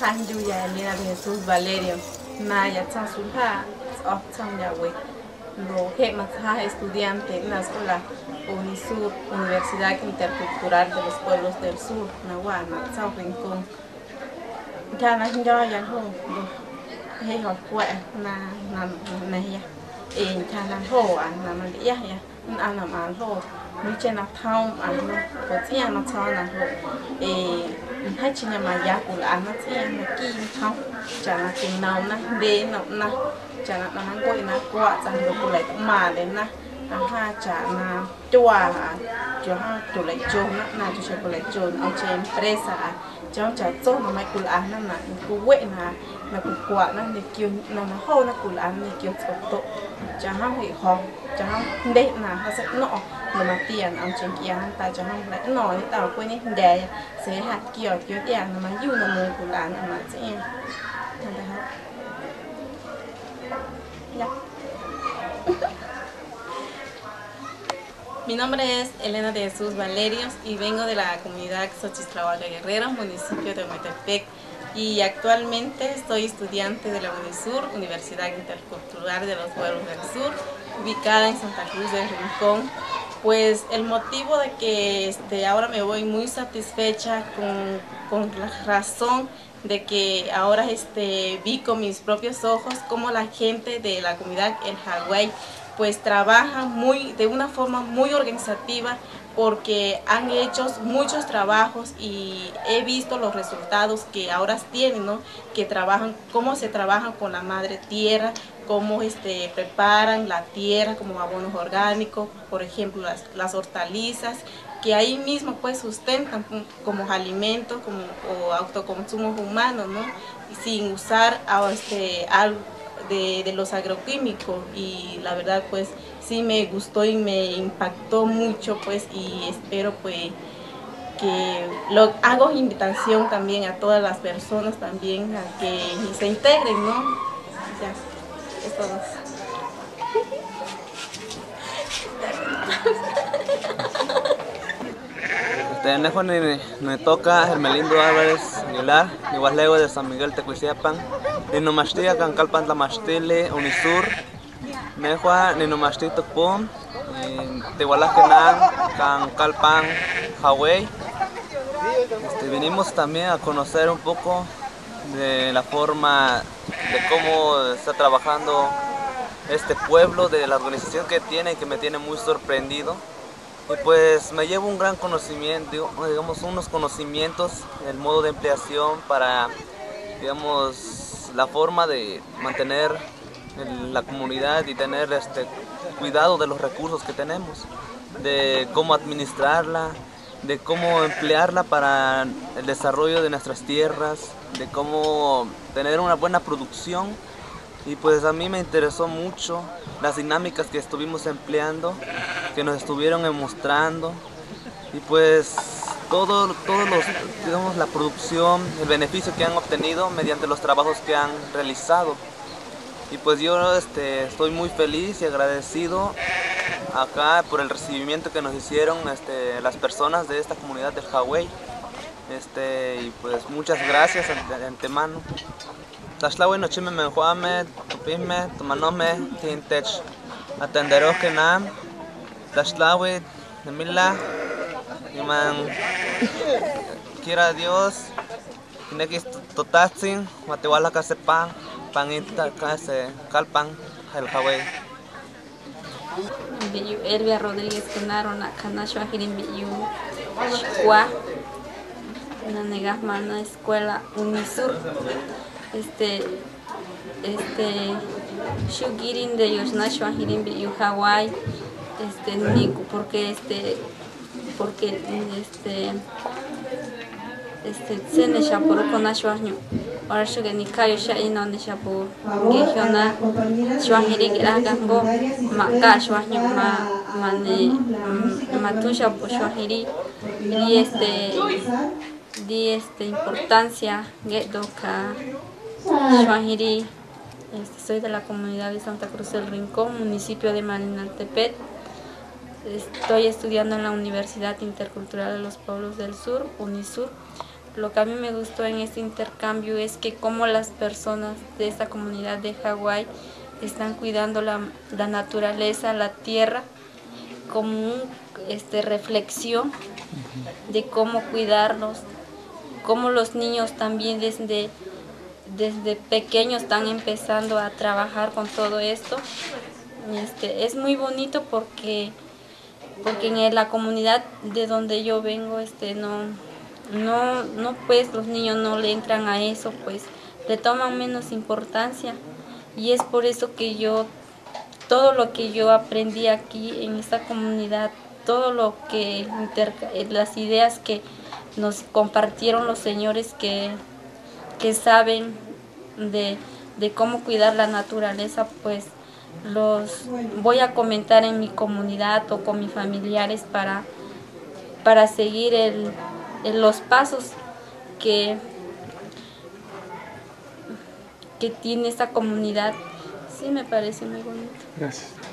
Hanjuya Elena de Jesús Valerio, Naya Tsansulha, Optam Yahweh, lo que más estudiante en la escuela UNISUR, Universidad Intercultural de los Pueblos del Sur, Nahuana, Sao Rincón. Ya no yo ya no, hay học quẹ na này ya, cha na ho na mà đi ya, na mà ho, mình trên na thau nó có gì nó cho na ho, hay chỉ là mà giá của nó chỉ là kim thau, chả là kim nào na đế nào na, chả là nó gọi na quạ chẳng được của lại cũng mà đến na, ha chả là chua cho ha chủ lại chôn na cho của lại chôn ở trên presa cháu cháu tốt mà mai cùl ănนั่นน่ะกูเวนะmàกูกวาดนั่นเนี่ยคิวนั่นน่ะห้องนั่นกูอันเนี่ยคิวสดโตจะห้องเหห้องจะห้องเด็กน่ะเขาสักหน่อหรือมาเตียนเอาเชียงเกียร์แต่จะห้องไหนหน่อนี่แต่ว่ากูนี่แดงเสียหัดเกี่ยวเกี่ยวเตียนน่ะมันอยู่ในมือกูอันน่ะมาเจ๊นั่นแหละครับยักMi nombre es Elena de Jesús Valerios y vengo de la comunidad Xochitlahuaca Guerrero, municipio de Ometepec, y actualmente soy estudiante de la UNISUR, Universidad Intercultural de los Pueblos del Sur, ubicada en Santa Cruz del Rincón. Pues el motivo de que ahora me voy muy satisfecha con la razón de que ahora vi con mis propios ojos cómo la gente de la comunidad en Hawái pues trabaja de una forma muy organizativa, porque han hecho muchos trabajos y he visto los resultados que ahora tienen, ¿no? Que trabajan, cómo se trabaja con la madre tierra, cómo preparan la tierra como abonos orgánicos, por ejemplo las hortalizas, que ahí mismo pues sustentan como alimentos o autoconsumo humano, ¿no? Sin usar algo de los agroquímicos, y la verdad pues sí me gustó y me impactó mucho, pues, y espero pues que hago invitación también a todas las personas también a que se integren, ¿no? Ya, es todo. Me toca Hermelindo Álvarez Aguilar, igual luego de San Miguel Tecuiciapan, Ninomashtia Cancalpan Tlamastile, Unisur, Mejua, Ninomastito Pum, Tehualaquenan, Cancalpan, Hawái. Venimos también a conocer un poco de la forma de cómo está trabajando este pueblo, de la organización que tiene, que me tiene muy sorprendido. Y pues me llevo un gran conocimiento, digamos unos conocimientos, el modo de empleación para, digamos, la forma de mantener la comunidad y tener cuidado de los recursos que tenemos, de cómo administrarla, de cómo emplearla para el desarrollo de nuestras tierras, de cómo tener una buena producción. Y pues a mí me interesó mucho las dinámicas que estuvimos empleando, que nos estuvieron mostrando, y pues digamos, la producción, el beneficio que han obtenido mediante los trabajos que han realizado. Y pues yo estoy muy feliz y agradecido acá por el recibimiento que nos hicieron las personas de esta comunidad del Hawái. Y pues muchas gracias de antemano. Tashlawi no chime menjuame, tupime, tomanome, tintech, atenderos que nam, Tashlawi, Nemila, y man, quiera Dios, Inekis totatsin, Matehuala casepan, panita case, calpan, el Hawái. Biyu Elvia Rodríguez Canaro, Canasho Ajirin Biyu, Chua, Nanegasmana Escuela Unisur. Shugirin de Yosnasho Ajirin Biyu Hawái, Niku, porque Sene Shapuru con Ashwahnu, ahora Shugan Nikayo Shaino de Shapu, Gejona, Shwahiri Ragambo, Maka Shwahnu, Matusha Pushwahiri, y importancia, Gedoka, Shwahiri. Soy de la comunidad de Santa Cruz del Rincón, municipio de Malinaltepec. Estoy estudiando en la Universidad Intercultural de los Pueblos del Sur, UNISUR. lo que a mí me gustó en este intercambio es que como las personas de esta comunidad de Hawái están cuidando la naturaleza, la tierra, como una reflexión de cómo cuidarlos, cómo los niños también desde pequeños están empezando a trabajar con todo esto. Es muy bonito porque en la comunidad de donde yo vengo no pues los niños no le entran a eso, pues le toman menos importancia, y es por eso que todo lo que yo aprendí aquí en esta comunidad, todo lo que las ideas que nos compartieron los señores que saben de cómo cuidar la naturaleza, pues los voy a comentar en mi comunidad o con mis familiares para seguir los pasos que tiene esta comunidad. Sí, me parece muy bonito. Gracias.